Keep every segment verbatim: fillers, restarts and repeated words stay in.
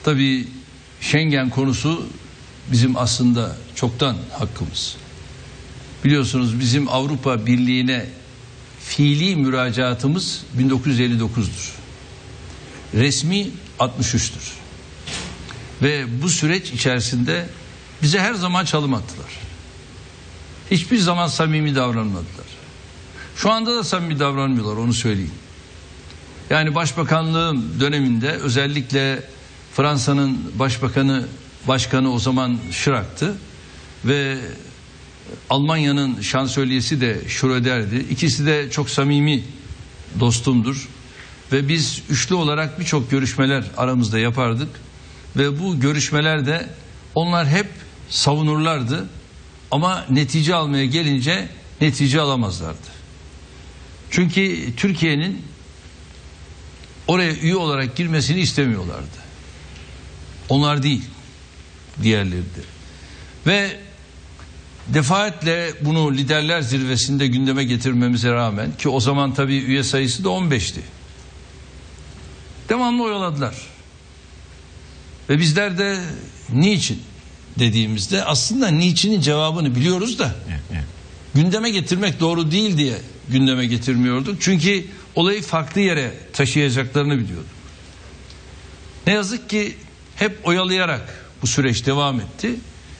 Tabii Schengen konusu bizim aslında çoktan hakkımız. Biliyorsunuz bizim Avrupa Birliği'ne fiili müracaatımız bin dokuz yüz elli dokuz'dur. Resmi altmış üç'tür. Ve bu süreç içerisinde bize her zaman çalım attılar. Hiçbir zaman samimi davranmadılar. Şu anda da samimi davranmıyorlar, onu söyleyeyim. Yani başbakanlığım döneminde özellikle Fransa'nın başbakanı, başkanı o zaman Chirac'tı ve Almanya'nın şansölyesi de Schröder'di. İkisi de çok samimi dostumdur. Ve biz üçlü olarak birçok görüşmeler aramızda yapardık. Ve bu görüşmelerde onlar hep savunurlardı. Ama netice almaya gelince netice alamazlardı. Çünkü Türkiye'nin oraya üye olarak girmesini istemiyorlardı. Onlar değil, diğerleri de. Ve defaatle bunu liderler zirvesinde gündeme getirmemize rağmen, ki o zaman tabii üye sayısı da on beş'ti. Devamlı oyaladılar. Ve bizler de niçin dediğimizde aslında niçinin cevabını biliyoruz da gündeme getirmek doğru değil diye gündeme getirmiyorduk. Çünkü olayı farklı yere taşıyacaklarını biliyorduk. Ne yazık ki hep oyalayarak bu süreç devam etti.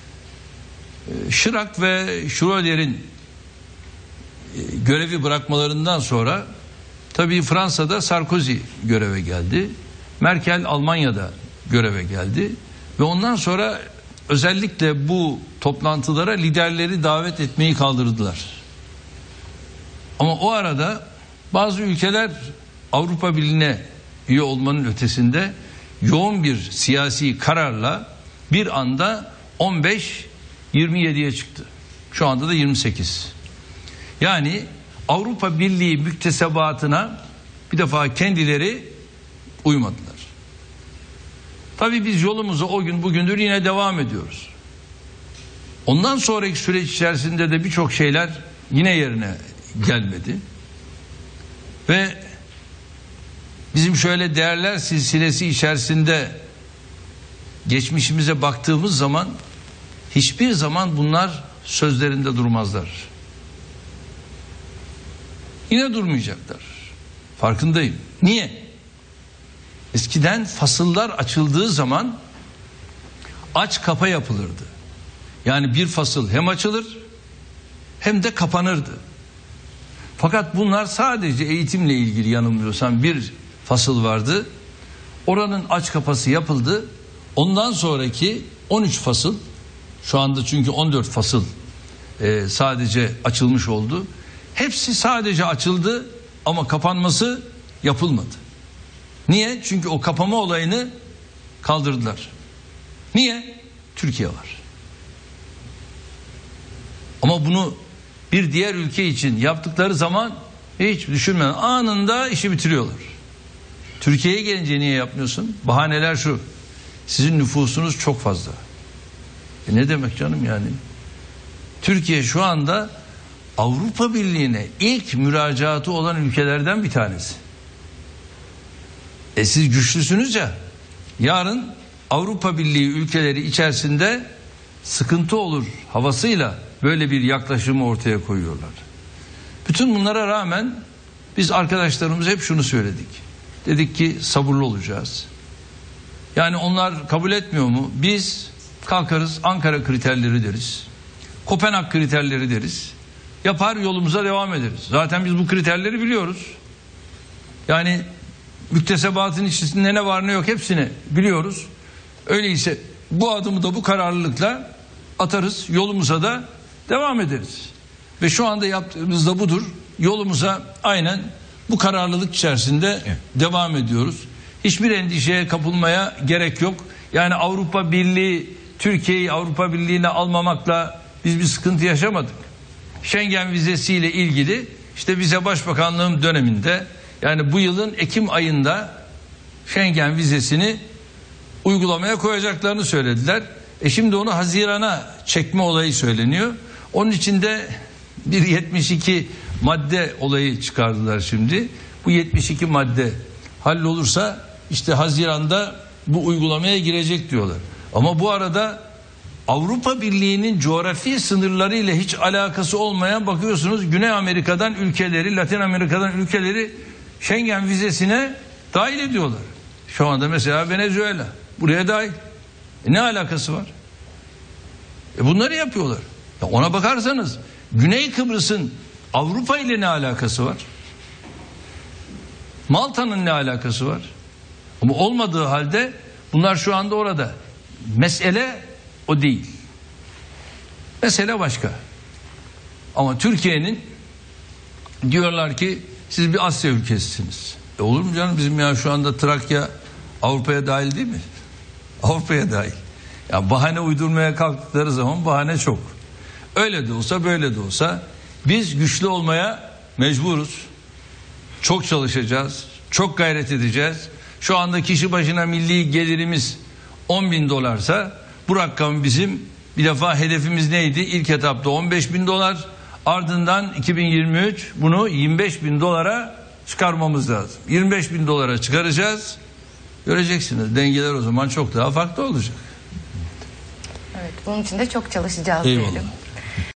Chirac ve Schröder'in görevi bırakmalarından sonra tabii Fransa'da Sarkozy göreve geldi. Merkel Almanya'da göreve geldi. Ve ondan sonra özellikle bu toplantılara liderleri davet etmeyi kaldırdılar. Ama o arada bazı ülkeler Avrupa Birliği'ne üye olmanın ötesinde yoğun bir siyasi kararla bir anda on beş yirmi yedi'ye çıktı. Şu anda da yirmi sekiz. Yani Avrupa Birliği müktesebatına bir defa kendileri uymadılar. Tabii biz yolumuza o gün bugündür yine devam ediyoruz. Ondan sonraki süreç içerisinde de birçok şeyler yine yerine gelmedi. Ve bizim şöyle değerler silsilesi içerisinde geçmişimize baktığımız zaman hiçbir zaman bunlar sözlerinde durmazlar. Yine durmayacaklar. Farkındayım. Niye? Eskiden fasıllar açıldığı zaman aç kapa yapılırdı. Yani bir fasıl hem açılır hem de kapanırdı. Fakat bunlar sadece eğitimle ilgili, yanılmıyorsam bir fasıl vardı. Oranın aç kapası yapıldı. Ondan sonraki on üç fasıl, şu anda çünkü on dört fasıl e, sadece açılmış oldu. Hepsi sadece açıldı ama kapanması yapılmadı. Niye? Çünkü o kapama olayını kaldırdılar. Niye? Türkiye var. Ama bunu bir diğer ülke için yaptıkları zaman hiç düşünmeden anında işi bitiriyorlar. Türkiye'ye gelince niye yapmıyorsun? Bahaneler şu: sizin nüfusunuz çok fazla. E ne demek canım yani? Türkiye şu anda Avrupa Birliği'ne ilk müracaatı olan ülkelerden bir tanesi. E siz güçlüsünüz ya, yarın Avrupa Birliği ülkeleri içerisinde sıkıntı olur havasıyla böyle bir yaklaşımı ortaya koyuyorlar. Bütün bunlara rağmen biz arkadaşlarımız hep şunu söyledik. Dedik ki sabırlı olacağız. Yani onlar kabul etmiyor mu? Biz kalkarız Ankara kriterleri deriz. Kopenhag kriterleri deriz. Yapar yolumuza devam ederiz. Zaten biz bu kriterleri biliyoruz. Yani müktesebatın içerisinde ne var ne yok hepsini biliyoruz. Öyleyse bu adımı da bu kararlılıkla atarız, yolumuza da devam ederiz. Ve şu anda yaptığımız da budur. Yolumuza aynen bu kararlılık içerisinde evet. devam ediyoruz. Hiçbir endişeye kapılmaya gerek yok. Yani Avrupa Birliği Türkiye'yi Avrupa Birliği'ne almamakla biz bir sıkıntı yaşamadık. Schengen vizesiyle ilgili işte bize Başbakanlığım döneminde, yani bu yılın Ekim ayında Schengen vizesini uygulamaya koyacaklarını söylediler. E şimdi onu Haziran'a çekme olayı söyleniyor. Onun için de bir yetmiş iki madde olayı çıkardılar şimdi. Bu yetmiş iki madde hallolursa işte Haziran'da bu uygulamaya girecek diyorlar. Ama bu arada Avrupa Birliği'nin coğrafi sınırlarıyla hiç alakası olmayan, bakıyorsunuz Güney Amerika'dan ülkeleri, Latin Amerika'dan ülkeleri Schengen vizesine dahil ediyorlar. Şu anda mesela Venezuela buraya dahil. E ne alakası var? E bunları yapıyorlar. Ya ona bakarsanız Güney Kıbrıs'ın Avrupa ile ne alakası var? Malta'nın ne alakası var? Ama olmadığı halde bunlar şu anda orada. Mesele o değil. Mesele başka. Ama Türkiye'nin diyorlar ki siz bir Asya ülkesisiniz. E olur mu canım, bizim ya şu anda Trakya Avrupa'ya dahil değil mi? Avrupa'ya dahil. Ya bahane uydurmaya kalktıkları zaman bahane çok. Öyle de olsa böyle de olsa biz güçlü olmaya mecburuz. Çok çalışacağız. Çok gayret edeceğiz. Şu anda kişi başına milli gelirimiz on bin dolarsa bu rakam bizim bir defa hedefimiz neydi? İlk etapta on beş bin dolar. Ardından iki bin yirmi üç bunu yirmi beş bin dolara çıkarmamız lazım. yirmi beş bin dolara çıkaracağız. Göreceksiniz dengeler o zaman çok daha farklı olacak. Evet, bunun için de çok çalışacağız Eyvallah. diyelim.